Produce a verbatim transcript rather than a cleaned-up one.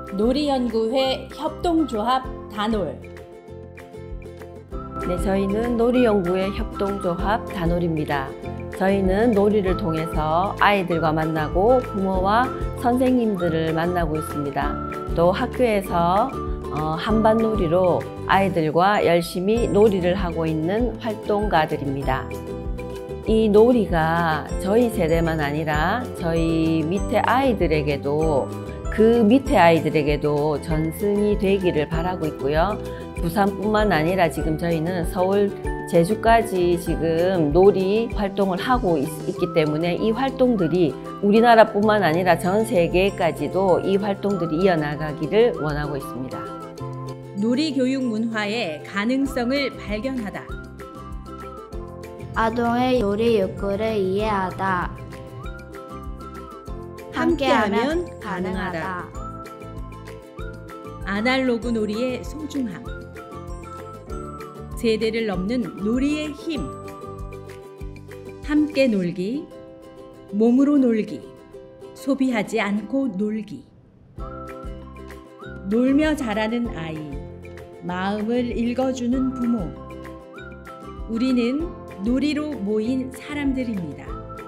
놀이연구회 협동조합 다놀. 네, 저희는 놀이연구회 협동조합 다놀입니다. 저희는 놀이를 통해서 아이들과 만나고 부모와 선생님들을 만나고 있습니다. 또 학교에서 어, 한반놀이로 아이들과 열심히 놀이를 하고 있는 활동가들입니다. 이 놀이가 저희 세대만 아니라 저희 밑에 아이들에게도 그 밑에 아이들에게도 전승이 되기를 바라고 있고요. 부산뿐만 아니라 지금 저희는 서울, 제주까지 지금 놀이 활동을 하고 있, 있기 때문에 이 활동들이 우리나라뿐만 아니라 전 세계까지도 이 활동들이 이어나가기를 원하고 있습니다. 놀이교육 문화의 가능성을 발견하다. 아동의 놀이 욕구를 이해하다. 함께하면 가능하다. 아날로그 놀이의 소중함. 세대를 넘는 놀이의 힘. 함께 놀기, 몸으로 놀기, 소비하지 않고 놀기. 놀며 자라는 아이, 마음을 읽어주는 부모. 우리는 놀이로 모인 사람들입니다.